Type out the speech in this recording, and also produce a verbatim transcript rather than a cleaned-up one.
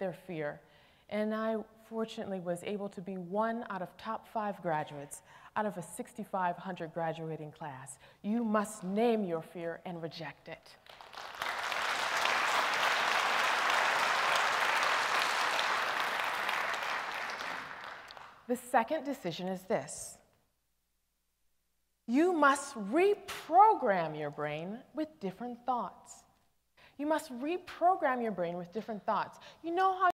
their fear. And I fortunately was able to be one out of top five graduates out of a sixty-five hundred graduating class. You must name your fear and reject it. The second decision is this. You must reprogram your brain with different thoughts. You must reprogram your brain with different thoughts. You know how